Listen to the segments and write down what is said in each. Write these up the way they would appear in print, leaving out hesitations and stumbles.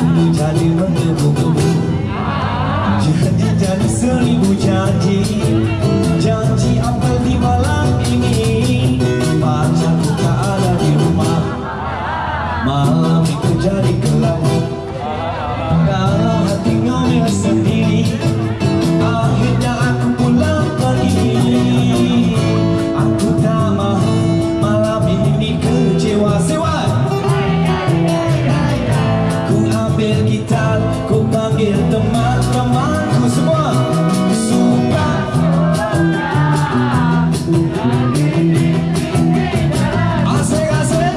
rindu jadi menggebu-gebu. Janji jadi 1000 janji, janji apa di malam ini. Pacarku tak ada di rumah, malam itu jadi kelabu. Dalam hati ngomel sendiri, akhirnya aku pulang pergi. Aku tak mahu malam ini kecewa. Sewat ku ambil gitar, ku panggil teman-temanku semua supaya asik-asik.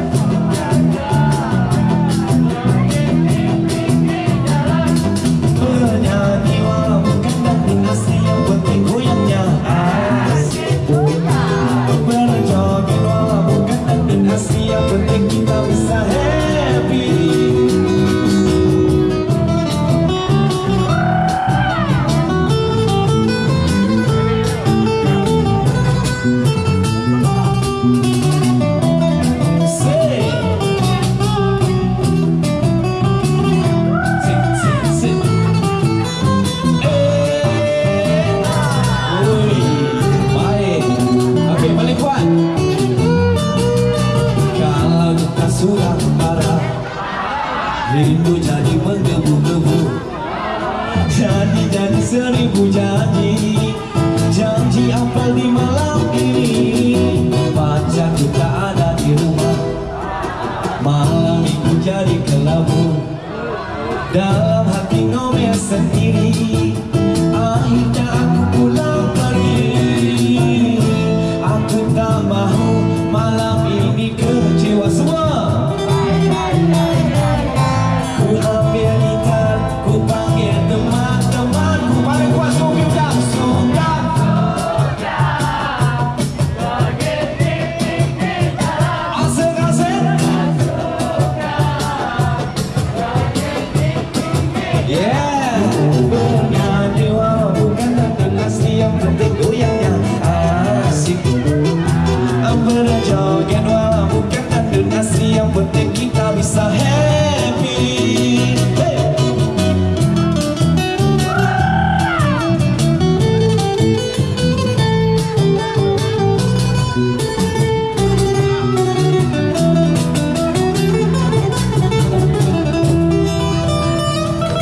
Bernyanyi walau bukan dangdut asli, yang penting goyangnya asik. Berjoget walau bukan dangdut asli, yang penting kita bisa happy. Sudah marah, rindu jadi menggebu-gebu. Jadi 1000 janji, janji apa di malam ini. Pacarku tak ada di rumah, malam itu jadi kelabu. Dalam hati ngomel sendiri.